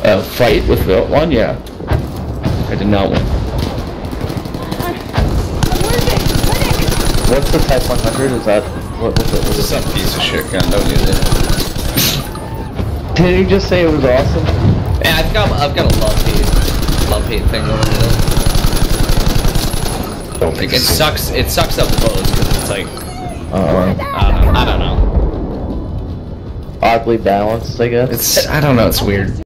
fight with the one? Yeah. I did not win. What's the Type 100? Is that... What's it? This is some piece of shit gun, don't use it. Did you just say it was awesome? Yeah, I've got a love-hate thing going on. Like, it sucks up close, because it's like... I don't know. Oddly balanced, I guess. I don't know, it's weird.